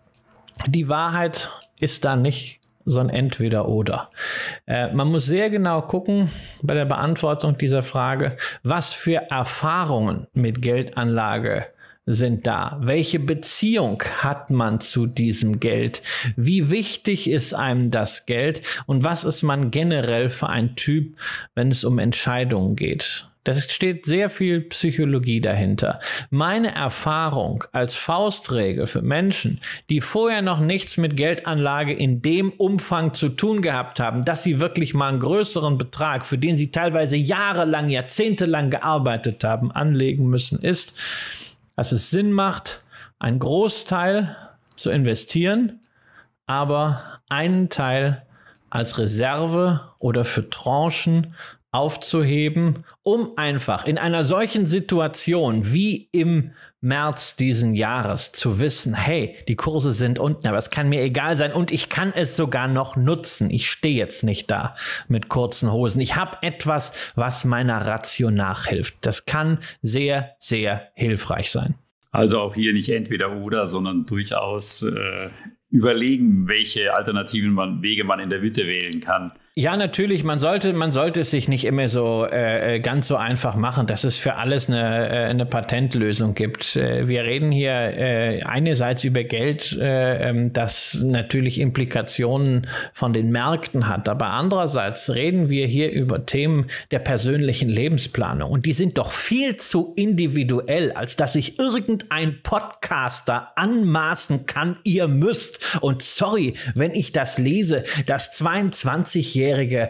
die Wahrheit ist da nicht so ein Entweder-Oder. Äh, man muss sehr genau gucken bei der Beantwortung dieser Frage, was für Erfahrungen mit Geldanlage sind da? Welche Beziehung hat man zu diesem Geld? Wie wichtig ist einem das Geld? Und was ist man generell für ein Typ, wenn es um Entscheidungen geht? Da steht sehr viel Psychologie dahinter. Meine Erfahrung als Faustregel für Menschen, die vorher noch nichts mit Geldanlage in dem Umfang zu tun gehabt haben, dass sie wirklich mal einen größeren Betrag, für den sie teilweise jahrelang, jahrzehntelang gearbeitet haben, anlegen müssen, ist, dass es Sinn macht, einen Großteil zu investieren, aber einen Teil als Reserve oder für Tranchen aufzuheben, um einfach in einer solchen Situation wie im März diesen Jahres zu wissen, hey, die Kurse sind unten, aber es kann mir egal sein und ich kann es sogar noch nutzen. Ich stehe jetzt nicht da mit kurzen Hosen. Ich habe etwas, was meiner Ratio nachhilft. Das kann sehr, sehr hilfreich sein. Also auch hier nicht entweder oder, sondern durchaus äh, überlegen, welche alternativen man, Wege man in der Mitte wählen kann. Ja, natürlich, man sollte, man sollte es sich nicht immer so äh, ganz so einfach machen, dass es für alles eine, äh, eine Patentlösung gibt. Äh, wir reden hier äh, einerseits über Geld, äh, das natürlich Implikationen von den Märkten hat, aber andererseits reden wir hier über Themen der persönlichen Lebensplanung und die sind doch viel zu individuell, als dass sich irgendein Podcaster anmaßen kann, ihr müsst. Und sorry, wenn ich das lese, dass zweiundzwanzigjährige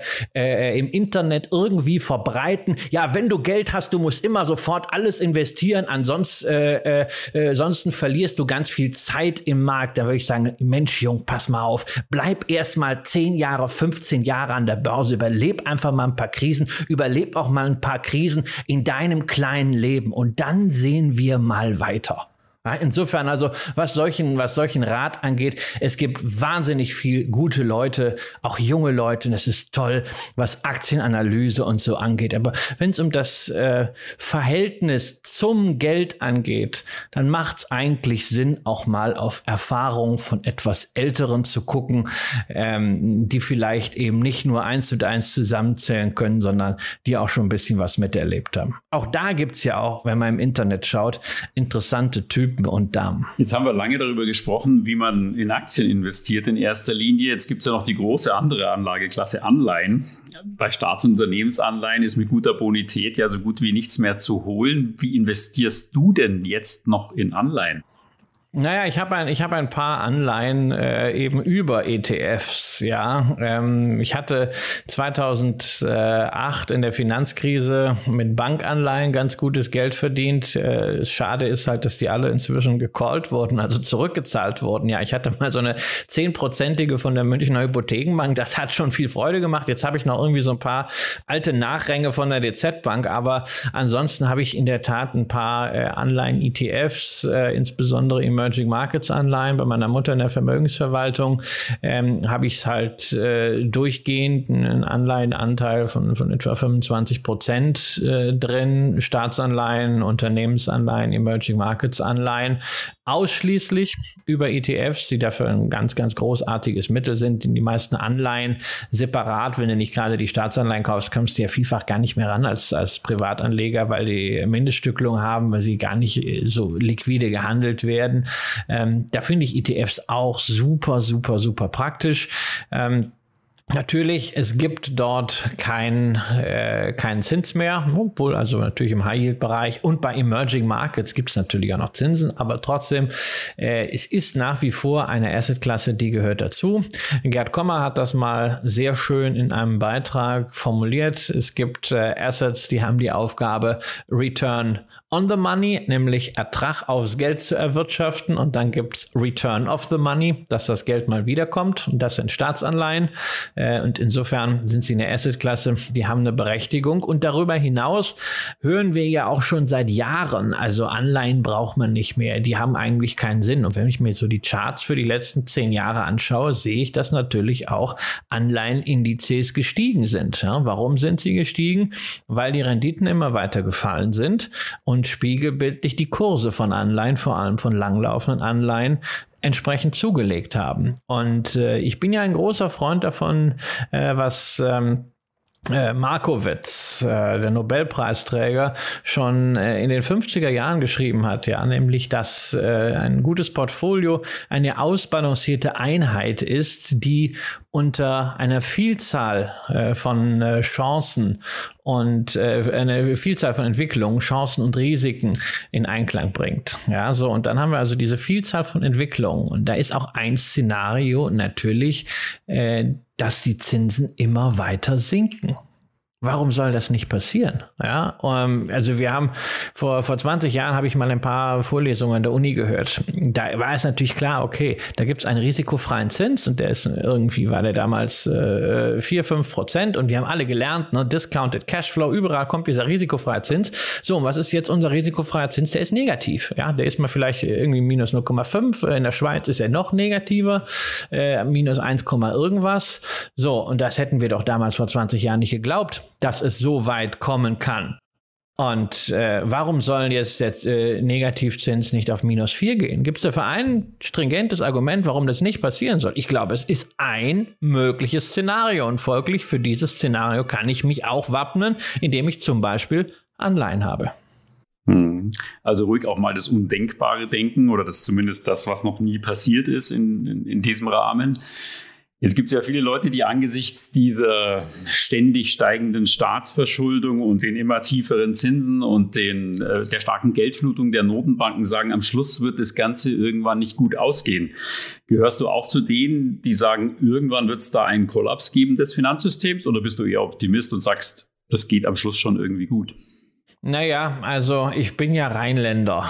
Äh, im Internet irgendwie verbreiten. Ja, wenn du Geld hast, du musst immer sofort alles investieren, ansonsten äh, äh, ansonsten verlierst du ganz viel Zeit im Markt. Da würde ich sagen, Mensch, Jung, pass mal auf. Bleib erst mal zehn Jahre, fünfzehn Jahre an der Börse. Überleb einfach mal ein paar Krisen. Überleb auch mal ein paar Krisen in deinem kleinen Leben. Und dann sehen wir mal weiter. Insofern also, was solchen, was solchen Rat angeht, es gibt wahnsinnig viel gute Leute, auch junge Leute, und es ist toll, was Aktienanalyse und so angeht. Aber wenn es um das äh, Verhältnis zum Geld angeht, dann macht es eigentlich Sinn, auch mal auf Erfahrungen von etwas Älteren zu gucken, ähm, die vielleicht eben nicht nur eins zu eins zusammenzählen können, sondern die auch schon ein bisschen was miterlebt haben. Auch da gibt's ja auch, wenn man im Internet schaut, interessante Typen und Damen. Jetzt haben wir lange darüber gesprochen, wie man in Aktien investiert in erster Linie. Jetzt gibt es ja noch die große andere Anlageklasse Anleihen. Bei Staats- und Unternehmensanleihen ist mit guter Bonität ja so gut wie nichts mehr zu holen. Wie investierst du denn jetzt noch in Anleihen? Naja, ich habe ein, ich habe ein paar Anleihen äh, eben über E T Fs, ja. Ähm, ich hatte zweitausendacht in der Finanzkrise mit Bankanleihen ganz gutes Geld verdient. Äh, schade ist halt, dass die alle inzwischen gecallt wurden, also zurückgezahlt wurden. Ja, ich hatte mal so eine zehnprozentige von der Münchner Hypothekenbank. Das hat schon viel Freude gemacht. Jetzt habe ich noch irgendwie so ein paar alte Nachränge von der D Z Bank. Aber ansonsten habe ich in der Tat ein paar äh, Anleihen-E T Fs, äh, insbesondere im Emerging Markets Anleihen. Bei meiner Mutter in der Vermögensverwaltung ähm, habe ich es halt äh, durchgehend einen Anleihenanteil von, von etwa fünfundzwanzig Prozent äh, drin. Staatsanleihen, Unternehmensanleihen, Emerging Markets Anleihen. Ausschließlich über E T Fs, die dafür ein ganz, ganz großartiges Mittel sind. Die meisten Anleihen separat, wenn du nicht gerade die Staatsanleihen kaufst, kommst du ja vielfach gar nicht mehr ran als, als Privatanleger, weil die Mindeststückelung haben, weil sie gar nicht so liquide gehandelt werden. Ähm, da finde ich E T Fs auch super, super, super praktisch. Ähm, Natürlich, es gibt dort kein, äh, keinen Zins mehr, obwohl also natürlich im High-Yield-Bereich und bei Emerging Markets gibt es natürlich auch noch Zinsen, aber trotzdem, äh, es ist nach wie vor eine Assetklasse, die gehört dazu. Gerd Kommer hat das mal sehr schön in einem Beitrag formuliert. Es gibt äh, Assets, die haben die Aufgabe, Return on the Money, nämlich Ertrag aufs Geld zu erwirtschaften, und dann gibt es Return of the Money, dass das Geld mal wiederkommt, und das sind Staatsanleihen. Und insofern sind sie eine Assetklasse, die haben eine Berechtigung. Und darüber hinaus hören wir ja auch schon seit Jahren, also Anleihen braucht man nicht mehr, die haben eigentlich keinen Sinn. Und wenn ich mir jetzt so die Charts für die letzten zehn Jahre anschaue, sehe ich, dass natürlich auch Anleihenindizes gestiegen sind. Ja, warum sind sie gestiegen? Weil die Renditen immer weiter gefallen sind und spiegelbildlich die Kurse von Anleihen, vor allem von langlaufenden Anleihen, entsprechend zugelegt haben. Und äh, ich bin ja ein großer Freund davon, äh, was ähm, Äh, Markowitz, äh, der Nobelpreisträger, schon äh, in den fünfziger Jahren geschrieben hat, ja, nämlich, dass äh, ein gutes Portfolio eine ausbalancierte Einheit ist, die unter einer Vielzahl äh, von äh, Chancen und äh, eine Vielzahl von Entwicklungen, Chancen und Risiken in Einklang bringt. Ja, so, und dann haben wir also diese Vielzahl von Entwicklungen, und da ist auch ein Szenario natürlich, äh, dass die Zinsen immer weiter sinken. Warum soll das nicht passieren? Ja, um, also wir haben vor, vor zwanzig Jahren habe ich mal ein paar Vorlesungen an der Uni gehört. Da war es natürlich klar, okay, da gibt es einen risikofreien Zins, und der ist irgendwie, war der damals äh, vier, fünf Prozent, und wir haben alle gelernt, ne, Discounted Cashflow, überall kommt dieser risikofreie Zins. So, und was ist jetzt unser risikofreier Zins? Der ist negativ. Ja, der ist mal vielleicht irgendwie minus null Komma fünf. In der Schweiz ist er noch negativer, äh, minus eins, irgendwas. So, und das hätten wir doch damals vor zwanzig Jahren nicht geglaubt, dass es so weit kommen kann. Und äh, warum sollen jetzt der äh, Negativzins nicht auf minus vier gehen? Gibt es dafür ein stringentes Argument, warum das nicht passieren soll? Ich glaube, es ist ein mögliches Szenario und folglich für dieses Szenario kann ich mich auch wappnen, indem ich zum Beispiel Anleihen habe. Also ruhig auch mal das Undenkbare denken oder das zumindest das, was noch nie passiert ist in, in, in diesem Rahmen. Jetzt gibt es ja viele Leute, die angesichts dieser ständig steigenden Staatsverschuldung und den immer tieferen Zinsen und den, äh, der starken Geldflutung der Notenbanken sagen, am Schluss wird das Ganze irgendwann nicht gut ausgehen. Gehörst du auch zu denen, die sagen, irgendwann wird es da einen Kollaps geben des Finanzsystems, oder bist du eher Optimist und sagst, das geht am Schluss schon irgendwie gut? Naja, also ich bin ja Rheinländer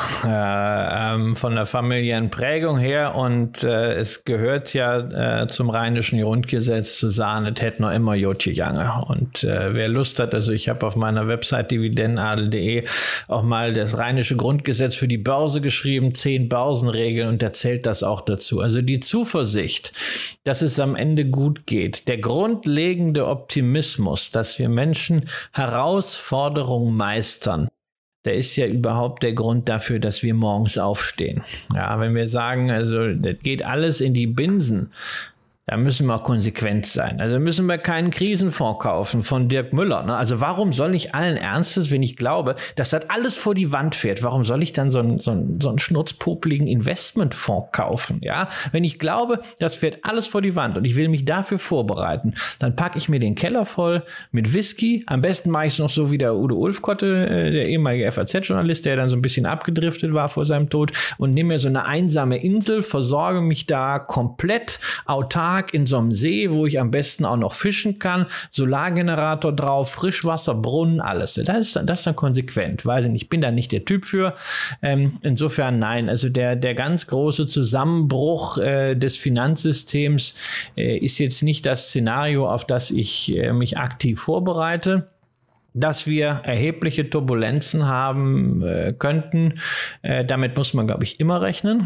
äh, ähm, von der familiären Prägung her und äh, es gehört ja äh, zum rheinischen Grundgesetz zu sagen, es hätte noch immer Jotje Jange. Und äh, wer Lust hat, also ich habe auf meiner Website dividendenadel punkt de auch mal das rheinische Grundgesetz für die Börse geschrieben, zehn Börsenregeln, und da zählt das auch dazu. Also die Zuversicht, dass es am Ende gut geht, der grundlegende Optimismus, dass wir Menschen Herausforderungen meistern, der ist ja überhaupt der Grund dafür, dass wir morgens aufstehen. Ja, wenn wir sagen, also das geht alles in die Binsen, da müssen wir auch konsequent sein. Also müssen wir keinen Krisenfonds kaufen von Dirk Müller. Ne? Also warum soll ich allen Ernstes, wenn ich glaube, dass das alles vor die Wand fährt, warum soll ich dann so einen, so einen, so einen schnurzpopeligen Investmentfonds kaufen? Ja, wenn ich glaube, das fährt alles vor die Wand und ich will mich dafür vorbereiten, dann packe ich mir den Keller voll mit Whisky. Am besten mache ich es noch so wie der Udo Ulfkotte, der ehemalige F A Z-Journalist, der dann so ein bisschen abgedriftet war vor seinem Tod, und nehme mir so eine einsame Insel, versorge mich da komplett autark in so einem See, wo ich am besten auch noch fischen kann, Solargenerator drauf, Frischwasserbrunnen, alles. Das ist, das ist dann konsequent. Weiß ich nicht, ich bin da nicht der Typ für. Ähm, insofern nein, also der, der ganz große Zusammenbruch äh, des Finanzsystems äh, ist jetzt nicht das Szenario, auf das ich äh, mich aktiv vorbereite. Dass wir erhebliche Turbulenzen haben äh, könnten, äh, damit muss man, glaube ich, immer rechnen.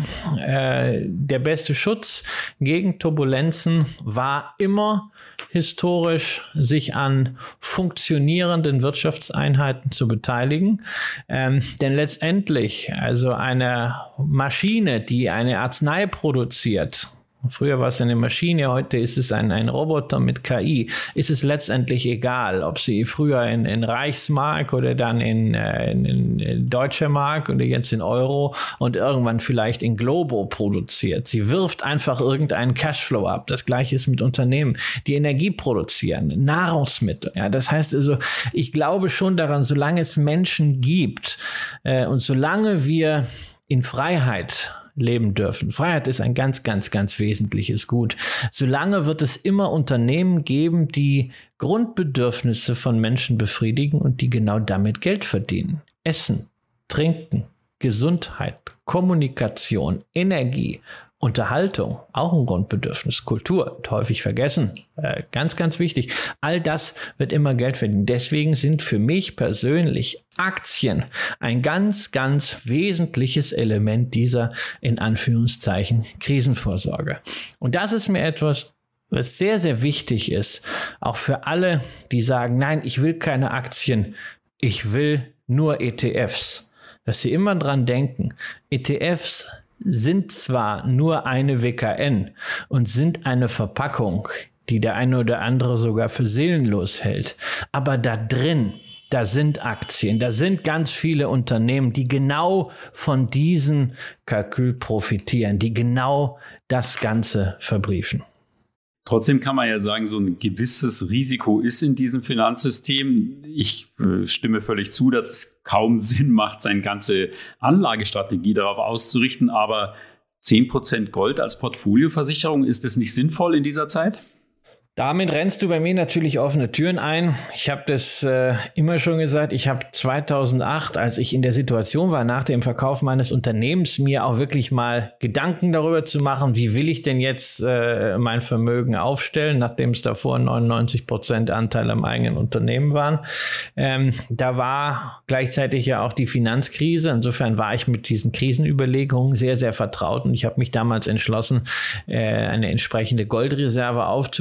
Äh, der beste Schutz gegen Turbulenzen war immer historisch, sich an funktionierenden Wirtschaftseinheiten zu beteiligen. Ähm, denn letztendlich, also eine Maschine, die eine Arznei produziert, früher war es eine Maschine, heute ist es ein, ein Roboter mit K I. Ist es letztendlich egal, ob sie früher in, in Reichsmark oder dann in, in, in Deutscher Mark oder jetzt in Euro und irgendwann vielleicht in Globo produziert. Sie wirft einfach irgendeinen Cashflow ab. Das Gleiche ist mit Unternehmen, die Energie produzieren, Nahrungsmittel. Ja, das heißt also, ich glaube schon daran, solange es Menschen gibt äh, und solange wir in Freiheit leben dürfen. Freiheit ist ein ganz, ganz, ganz wesentliches Gut. Solange wird es immer Unternehmen geben, die Grundbedürfnisse von Menschen befriedigen und die genau damit Geld verdienen. Essen, Trinken, Gesundheit, Kommunikation, Energie, Unterhaltung, auch ein Grundbedürfnis, Kultur, häufig vergessen, äh, ganz, ganz wichtig. All das wird immer Geld verdienen. Deswegen sind für mich persönlich Aktien ein ganz, ganz wesentliches Element dieser, in Anführungszeichen, Krisenvorsorge. Und das ist mir etwas, was sehr, sehr wichtig ist, auch für alle, die sagen, nein, ich will keine Aktien, ich will nur E T Fs. Dass sie immer dran denken, E T Fs sind zwar nur eine W K N und sind eine Verpackung, die der eine oder andere sogar für seelenlos hält, aber da drin, da sind Aktien, da sind ganz viele Unternehmen, die genau von diesem Kalkül profitieren, die genau das Ganze verbriefen. Trotzdem kann man ja sagen, so ein gewisses Risiko ist in diesem Finanzsystem. Ich äh, stimme völlig zu, dass es kaum Sinn macht, seine ganze Anlagestrategie darauf auszurichten. Aber zehn Prozent Gold als Portfolioversicherung, ist das nicht sinnvoll in dieser Zeit? Damit rennst du bei mir natürlich offene Türen ein. Ich habe das äh, immer schon gesagt. Ich habe zweitausendacht, als ich in der Situation war, nach dem Verkauf meines Unternehmens, mir auch wirklich mal Gedanken darüber zu machen, wie will ich denn jetzt äh, mein Vermögen aufstellen, nachdem es davor neunundneunzig Prozent Anteil am eigenen Unternehmen waren. Ähm, da war gleichzeitig ja auch die Finanzkrise. Insofern war ich mit diesen Krisenüberlegungen sehr, sehr vertraut. Und ich habe mich damals entschlossen, äh, eine entsprechende Goldreserve aufzubauen. Das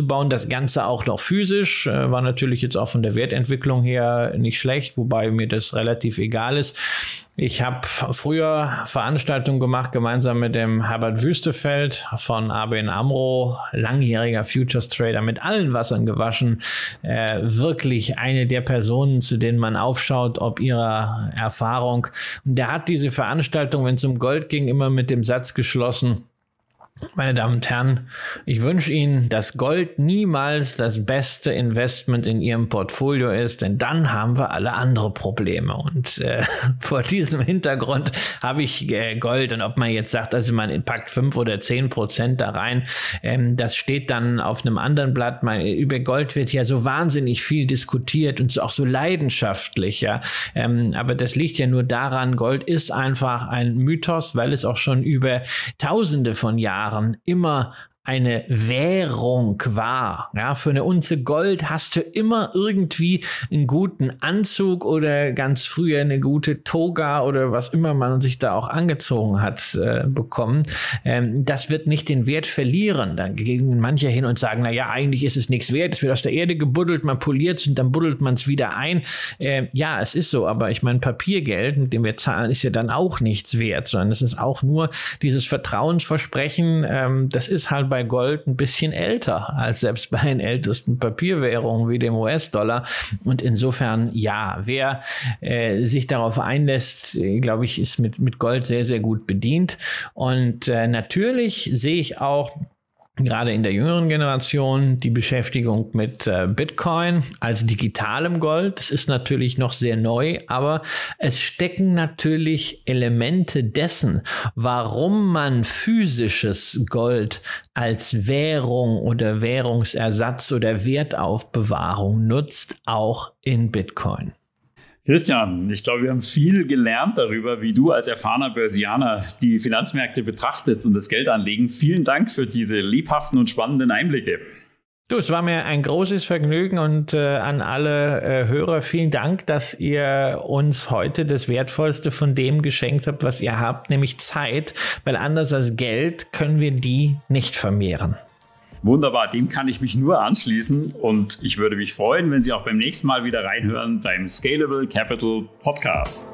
das Ganze auch noch physisch, äh, war natürlich jetzt auch von der Wertentwicklung her nicht schlecht, wobei mir das relativ egal ist. Ich habe früher Veranstaltungen gemacht, gemeinsam mit dem Herbert Wüstefeld von A B N AMRO, langjähriger Futures Trader, mit allen Wassern gewaschen. Äh, wirklich eine der Personen, zu denen man aufschaut, ob ihrer Erfahrung. Und der hat diese Veranstaltung, wenn es um Gold ging, immer mit dem Satz geschlossen: Meine Damen und Herren, ich wünsche Ihnen, dass Gold niemals das beste Investment in Ihrem Portfolio ist, denn dann haben wir alle andere Probleme. Und äh, vor diesem Hintergrund habe ich äh, Gold, und ob man jetzt sagt, also man packt fünf oder zehn Prozent da rein, ähm, das steht dann auf einem anderen Blatt. Man, über Gold wird ja so wahnsinnig viel diskutiert und so, auch so leidenschaftlich. Ja? Ähm, aber das liegt ja nur daran, Gold ist einfach ein Mythos, weil es auch schon über Tausende von Jahren immer eine Währung war. Ja, für eine Unze Gold hast du immer irgendwie einen guten Anzug oder ganz früher eine gute Toga oder was immer man sich da auch angezogen hat, äh, bekommen. Ähm, das wird nicht den Wert verlieren. Dann gehen manche hin und sagen, na ja, eigentlich ist es nichts wert. Es wird aus der Erde gebuddelt, man poliert es und dann buddelt man es wieder ein. Äh, ja, es ist so, aber ich meine, Papiergeld, mit dem wir zahlen, ist ja dann auch nichts wert, sondern es ist auch nur dieses Vertrauensversprechen. Ähm, das ist halt bei Bei Gold ein bisschen älter als selbst bei den ältesten Papierwährungen wie dem U S-Dollar. Und insofern, ja, wer äh, sich darauf einlässt, glaube ich, ist mit, mit Gold sehr, sehr gut bedient. Und äh, natürlich sehe ich auch gerade in der jüngeren Generation die Beschäftigung mit äh, Bitcoin als digitalem Gold. Das ist natürlich noch sehr neu, aber es stecken natürlich Elemente dessen, warum man physisches Gold als Währung oder Währungsersatz oder Wertaufbewahrung nutzt, auch in Bitcoin. Christian, ich glaube, wir haben viel gelernt darüber, wie du als erfahrener Börsianer die Finanzmärkte betrachtest und das Geldanlegen. Vielen Dank für diese lebhaften und spannenden Einblicke. Du, es war mir ein großes Vergnügen und äh, an alle äh, Hörer vielen Dank, dass ihr uns heute das Wertvollste von dem geschenkt habt, was ihr habt, nämlich Zeit, weil anders als Geld können wir die nicht vermehren. Wunderbar, dem kann ich mich nur anschließen und ich würde mich freuen, wenn Sie auch beim nächsten Mal wieder reinhören beim Scalable Capital Podcast.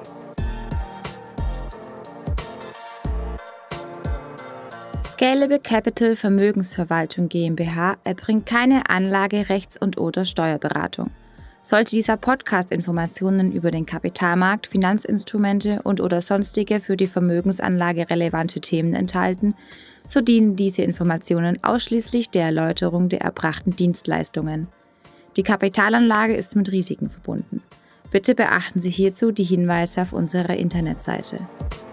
Scalable Capital Vermögensverwaltung GmbH erbringt keine Anlage-, Rechts- und oder Steuerberatung. Sollte dieser Podcast Informationen über den Kapitalmarkt, Finanzinstrumente und oder sonstige für die Vermögensanlage relevante Themen enthalten, so dienen diese Informationen ausschließlich der Erläuterung der erbrachten Dienstleistungen. Die Kapitalanlage ist mit Risiken verbunden. Bitte beachten Sie hierzu die Hinweise auf unserer Internetseite.